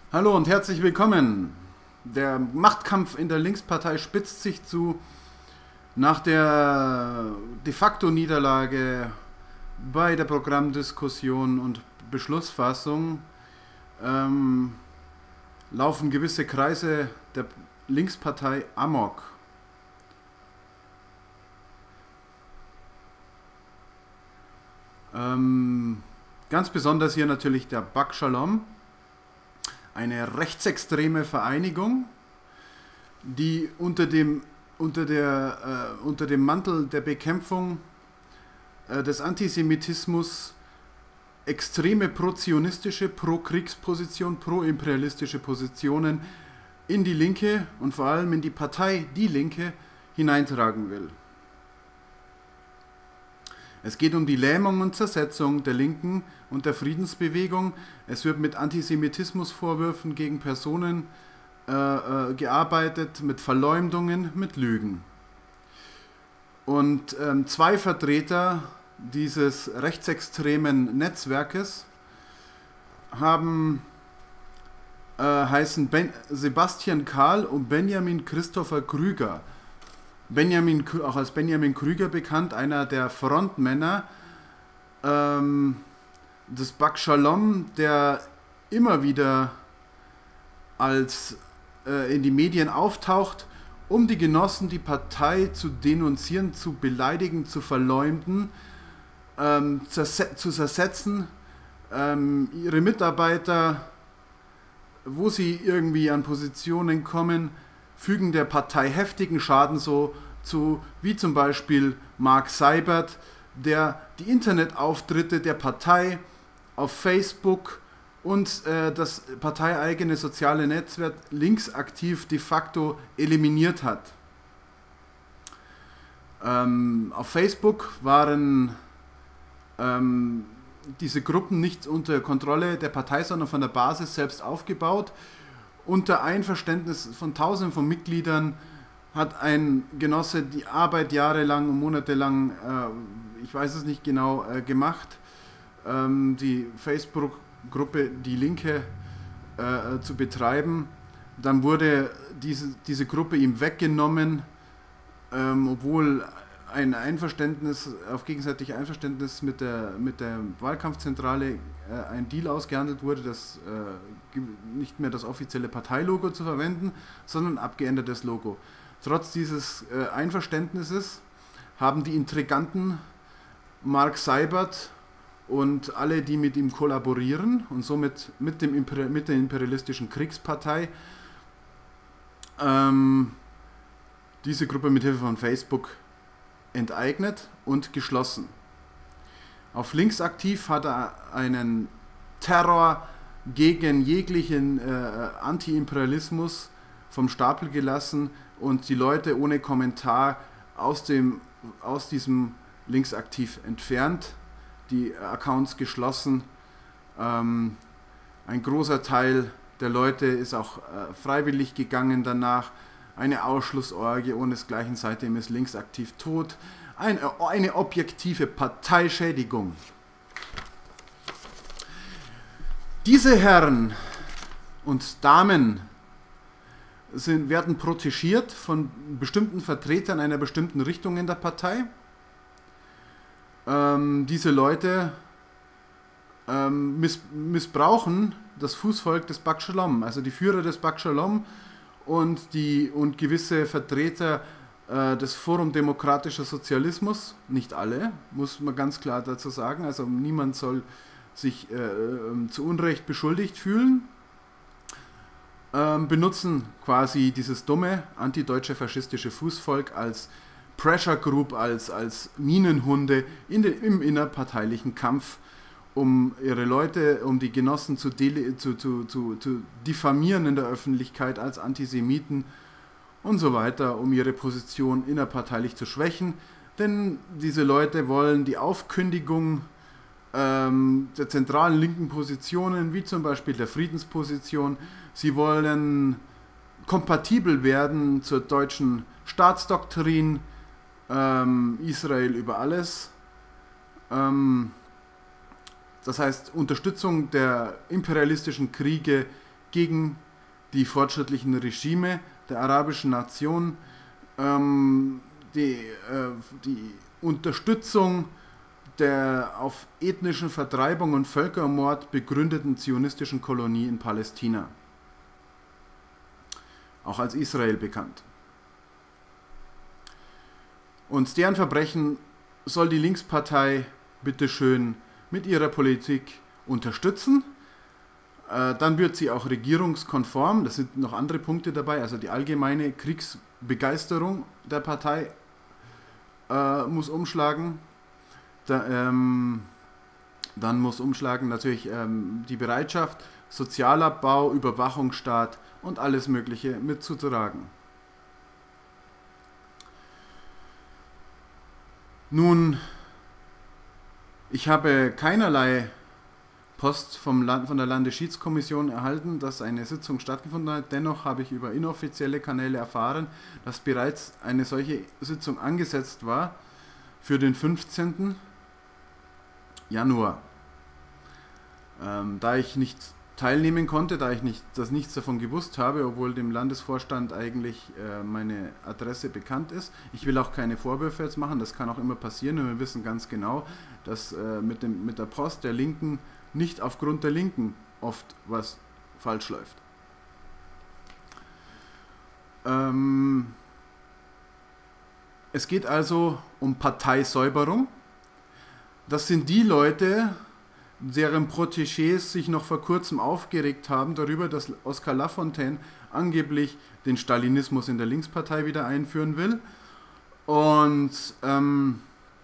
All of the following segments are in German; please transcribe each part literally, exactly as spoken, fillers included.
Hallo und herzlich willkommen. Der Machtkampf in der Linkspartei spitzt sich zu. Nach der de facto Niederlage bei der Programmdiskussion und Beschlussfassung ähm, laufen gewisse Kreise der Linkspartei amok. Ähm, ganz besonders hier natürlich der Bak Shalom, eine rechtsextreme Vereinigung, die unter dem, unter der, äh, unter dem Mantel der Bekämpfung äh, des Antisemitismus extreme pro-zionistische, pro-Kriegsposition, pro-imperialistische Positionen in die Linke und vor allem in die Partei Die Linke hineintragen will. Es geht um die Lähmung und Zersetzung der Linken und der Friedensbewegung. Es wird mit Antisemitismusvorwürfen gegen Personen äh, äh, gearbeitet, mit Verleumdungen, mit Lügen. Und ähm, zwei Vertreter dieses rechtsextremen Netzwerkes haben, äh, heißen ben Sebastian Kahl und Benjamin Christopher Krüger. Benjamin, auch als Benjamin Krüger bekannt, einer der Frontmänner ähm, des Bak Shalom, der immer wieder als äh, in die Medien auftaucht, um die Genossen, die Partei zu denunzieren, zu beleidigen, zu verleumden, ähm, zu zersetzen, ähm, ihre Mitarbeiter, wo sie irgendwie an Positionen kommen, fügen der Partei heftigen Schaden so zu, wie zum Beispiel Mark Seibert, der die Internetauftritte der Partei auf Facebook und äh, das parteieigene soziale Netzwerk Linksaktiv de facto eliminiert hat. Ähm, auf Facebook waren ähm, diese Gruppen nicht unter Kontrolle der Partei, sondern von der Basis selbst aufgebaut. Unter Einverständnis von Tausenden von Mitgliedern hat ein Genosse die Arbeit jahrelang und monatelang, äh, ich weiß es nicht genau, äh, gemacht, ähm, die Facebook-Gruppe Die Linke äh, zu betreiben. Dann wurde diese, diese Gruppe ihm weggenommen, ähm, obwohl ein Einverständnis, auf gegenseitig Einverständnis mit der, mit der Wahlkampfzentrale äh, ein Deal ausgehandelt wurde, das äh, nicht mehr das offizielle Parteilogo zu verwenden, sondern ein abgeändertes Logo. Trotz dieses äh, Einverständnisses haben die Intriganten Mark Seibert und alle, die mit ihm kollaborieren und somit mit, dem Imper mit der imperialistischen Kriegspartei, ähm, diese Gruppe mit Hilfe von Facebook enteignet und geschlossen. Auf Linksaktiv hat er einen Terror gegen jeglichen äh, Anti-Imperialismus vom Stapel gelassen und die Leute ohne Kommentar aus, dem, aus diesem Linksaktiv entfernt, die Accounts geschlossen. Ähm, ein großer Teil der Leute ist auch äh, freiwillig gegangen danach. Eine Ausschlussorgie ohnesgleichen, seitdem ist Linksaktiv tot. Eine, eine objektive Parteischädigung. Diese Herren und Damen sind, werden protegiert von bestimmten Vertretern einer bestimmten Richtung in der Partei. Ähm, diese Leute ähm, miss missbrauchen das Fußvolk des Bak Shalom, also die Führer des Bak Shalom, und, die, und gewisse Vertreter äh, des Forum Demokratischer Sozialismus, nicht alle, muss man ganz klar dazu sagen, also niemand soll sich äh, zu Unrecht beschuldigt fühlen, ähm, benutzen quasi dieses dumme antideutsche faschistische Fußvolk als Pressure Group, als, als Minenhunde in den, im innerparteilichen Kampf, um ihre Leute, um die Genossen zu, zu, zu, zu, zu diffamieren in der Öffentlichkeit als Antisemiten und so weiter, um ihre Position innerparteilich zu schwächen. Denn diese Leute wollen die Aufkündigung ähm, der zentralen linken Positionen, wie zum Beispiel der Friedensposition. Sie wollen kompatibel werden zur deutschen Staatsdoktrin, ähm, Israel über alles. Ähm, Das heißt, Unterstützung der imperialistischen Kriege gegen die fortschrittlichen Regime der arabischen Nation, ähm, die, äh, die Unterstützung der auf ethnischen Vertreibung und Völkermord begründeten zionistischen Kolonie in Palästina, auch als Israel bekannt. Und deren Verbrechen soll die Linkspartei bitteschön mit ihrer Politik unterstützen. Äh, dann wird sie auch regierungskonform, das sind noch andere Punkte dabei, also die allgemeine Kriegsbegeisterung der Partei äh, muss umschlagen. Da, ähm, dann muss umschlagen natürlich ähm, die Bereitschaft, Sozialabbau, Überwachungsstaat und alles Mögliche mitzutragen. Nun, ich habe keinerlei Post vom Land, von der Landesschiedskommission erhalten, dass eine Sitzung stattgefunden hat. Dennoch habe ich über inoffizielle Kanäle erfahren, dass bereits eine solche Sitzung angesetzt war für den fünfzehnten Januar. Ähm, da ich nicht teilnehmen konnte, da ich nicht, dass nichts davon gewusst habe, obwohl dem Landesvorstand eigentlich äh, meine Adresse bekannt ist. Ich will auch keine Vorwürfe jetzt machen, das kann auch immer passieren und wir wissen ganz genau, dass äh, mit, dem, mit der Post der Linken nicht aufgrund der Linken oft was falsch läuft. Ähm, es geht also um Parteisäuberung. Das sind die Leute, deren Protégés sich noch vor kurzem aufgeregt haben darüber, dass Oskar Lafontaine angeblich den Stalinismus in der Linkspartei wieder einführen will. Und ähm,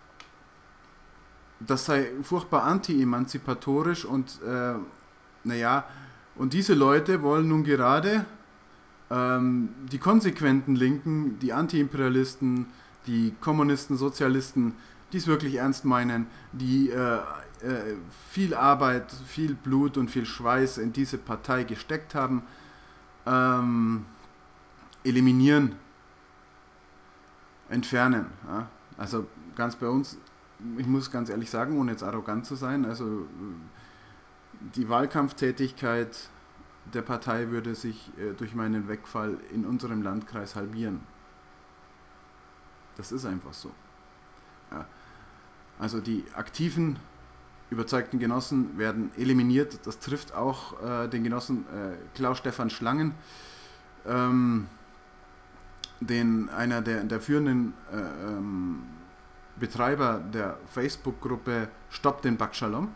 das sei furchtbar anti-emanzipatorisch und äh, naja, und diese Leute wollen nun gerade ähm, die konsequenten Linken, die Anti-Imperialisten, die Kommunisten, Sozialisten, die es wirklich ernst meinen, die äh, äh, viel Arbeit, viel Blut und viel Schweiß in diese Partei gesteckt haben, ähm, eliminieren, entfernen. Ja? Also ganz bei uns, ich muss ganz ehrlich sagen, ohne jetzt arrogant zu sein, also die Wahlkampftätigkeit der Partei würde sich äh, durch meinen Wegfall in unserem Landkreis halbieren. Das ist einfach so. Ja. Also die aktiven, überzeugten Genossen werden eliminiert. Das trifft auch äh, den Genossen äh, Klaus-Stefan Schlangen, ähm, den, einer der, der führenden äh, ähm, Betreiber der Facebook-Gruppe Stopp den Backschalom.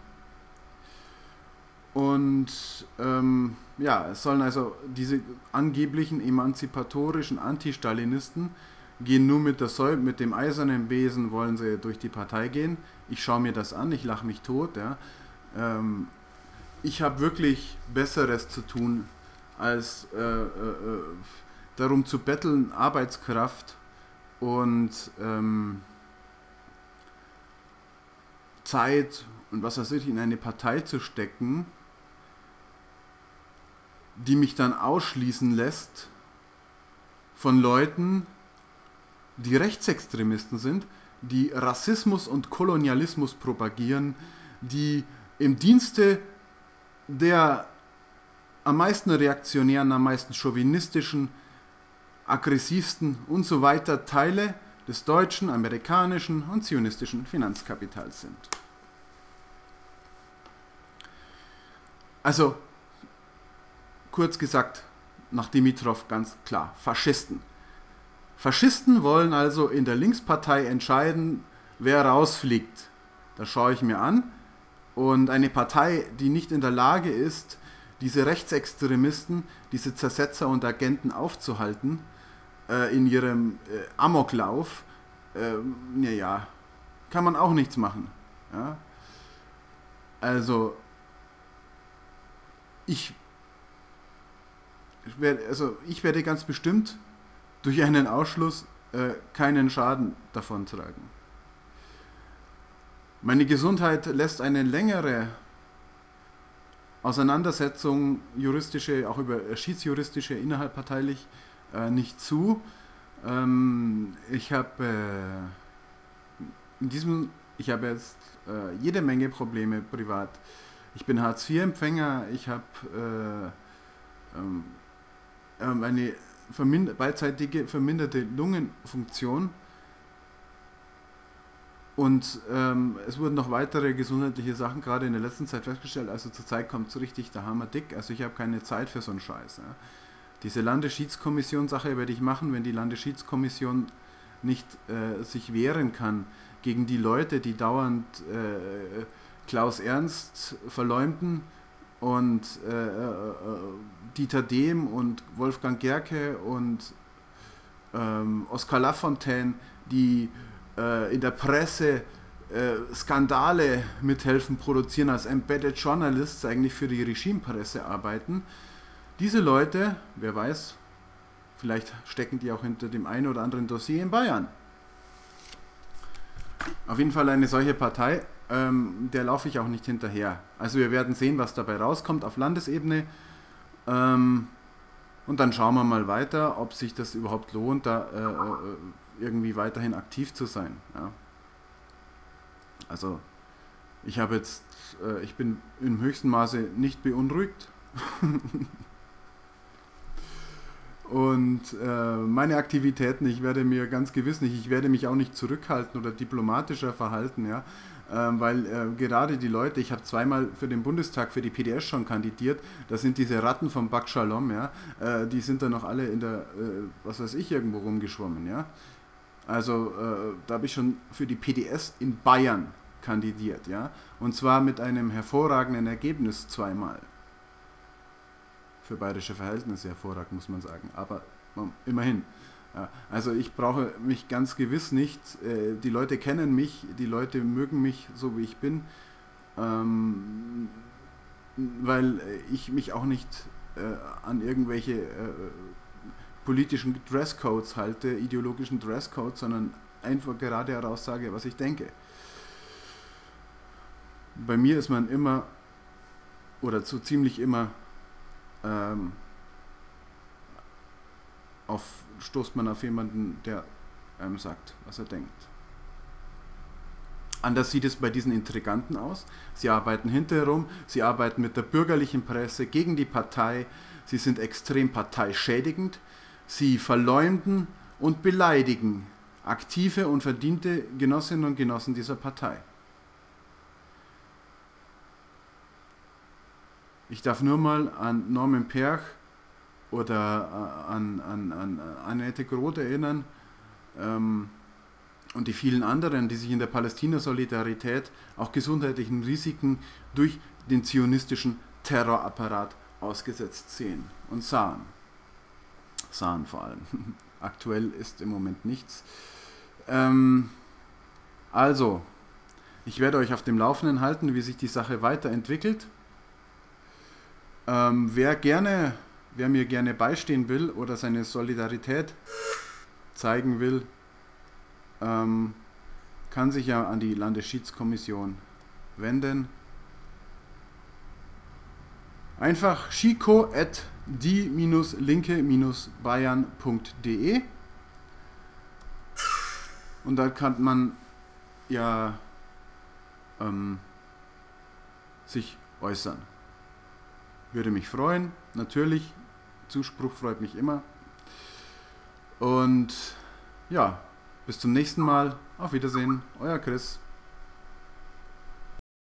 Und ähm, ja, es sollen also diese angeblichen emanzipatorischen Anti-Stalinisten gehen nur mit, der Säu mit dem eisernen Besen, wollen sie durch die Partei gehen. Ich schaue mir das an, ich lache mich tot. Ja. Ähm, ich habe wirklich Besseres zu tun, als äh, äh, darum zu betteln, Arbeitskraft und ähm, Zeit und was weiß ich in eine Partei zu stecken, die mich dann ausschließen lässt von Leuten, die Rechtsextremisten sind, die Rassismus und Kolonialismus propagieren, die im Dienste der am meisten reaktionären, am meisten chauvinistischen, aggressivsten und so weiter Teile des deutschen, amerikanischen und zionistischen Finanzkapitals sind. Also, kurz gesagt, nach Dimitrov ganz klar, Faschisten. Faschisten wollen also in der Linkspartei entscheiden, wer rausfliegt. Das schaue ich mir an. Und eine Partei, die nicht in der Lage ist, diese Rechtsextremisten, diese Zersetzer und Agenten aufzuhalten, äh, in ihrem äh, Amoklauf, äh, naja, kann man auch nichts machen. Ja? Also, ich, ich werde, also ich werde ganz bestimmt durch einen Ausschluss äh, keinen Schaden davon tragen. Meine Gesundheit lässt eine längere Auseinandersetzung, juristische, auch über schiedsjuristische, innerhalbparteilich, äh, nicht zu. Ähm, ich habe äh, in diesem, ich habe jetzt äh, jede Menge Probleme privat. Ich bin Hartz vier Empfänger, ich habe ähm, ähm, eine vermind beidseitige verminderte Lungenfunktion. Und ähm, es wurden noch weitere gesundheitliche Sachen gerade in der letzten Zeit festgestellt. Also zurzeit kommt so richtig der Hammer dick. Also ich habe keine Zeit für so einen Scheiß. Ja. Diese Landesschiedskommission-Sache werde ich machen, wenn die Landesschiedskommission nicht äh, sich wehren kann gegen die Leute, die dauernd äh, Klaus Ernst verleumden und äh, äh, Dieter Dehm und Wolfgang Gerke und ähm, Oskar Lafontaine, die in der Presse äh, Skandale mithelfen produzieren, als Embedded Journalists eigentlich für die Regimepresse arbeiten. Diese Leute, wer weiß, vielleicht stecken die auch hinter dem einen oder anderen Dossier in Bayern. Auf jeden Fall eine solche Partei, ähm, der laufe ich auch nicht hinterher. Also wir werden sehen, was dabei rauskommt auf Landesebene. Ähm, und dann schauen wir mal weiter, ob sich das überhaupt lohnt, da äh, äh, irgendwie weiterhin aktiv zu sein. Ja. Also ich habe jetzt, äh, ich bin im höchsten Maße nicht beunruhigt. Und äh, meine Aktivitäten, ich werde mir ganz gewiss nicht, ich werde mich auch nicht zurückhalten oder diplomatischer verhalten, ja, äh, weil äh, gerade die Leute, ich habe zweimal für den Bundestag, für die P D S schon kandidiert, das sind diese Ratten vom Bak Shalom, ja, äh, die sind da noch alle in der, äh, was weiß ich, irgendwo rumgeschwommen, ja. Also äh, da habe ich schon für die P D S in Bayern kandidiert, ja, und zwar mit einem hervorragenden Ergebnis zweimal. Für bayerische Verhältnisse hervorragend, muss man sagen, aber um, immerhin. Ja, also ich brauche mich ganz gewiss nicht, äh, die Leute kennen mich, die Leute mögen mich so wie ich bin, ähm, weil ich mich auch nicht äh, an irgendwelche äh, politischen Dresscodes halte, ideologischen Dresscodes, sondern einfach gerade heraus sage, was ich denke. Bei mir ist man immer, oder so ziemlich immer, ähm, auf, stoßt man auf jemanden, der einem sagt, was er denkt. Anders sieht es bei diesen Intriganten aus. Sie arbeiten hinterherum, sie arbeiten mit der bürgerlichen Presse gegen die Partei, sie sind extrem parteischädigend, sie verleumden und beleidigen aktive und verdiente Genossinnen und Genossen dieser Partei. Ich darf nur mal an Norman Perch oder an, an, an Annette Groth erinnern ähm, und die vielen anderen, die sich in der Palästina-Solidarität auch gesundheitlichen Risiken durch den zionistischen Terrorapparat ausgesetzt sehen und sahen. Sahen vor allem. Aktuell ist im Moment nichts. Ähm, also, ich werde euch auf dem Laufenden halten, wie sich die Sache weiterentwickelt. Ähm, wer gerne, wer mir gerne beistehen will oder seine Solidarität zeigen will, ähm, kann sich ja an die Landesschiedskommission wenden. Einfach chico at die linke bayern punkt de und da kann man ja ähm, sich äußern. Würde mich freuen, natürlich. Zuspruch freut mich immer. Und ja, bis zum nächsten Mal. Auf Wiedersehen, euer Chris.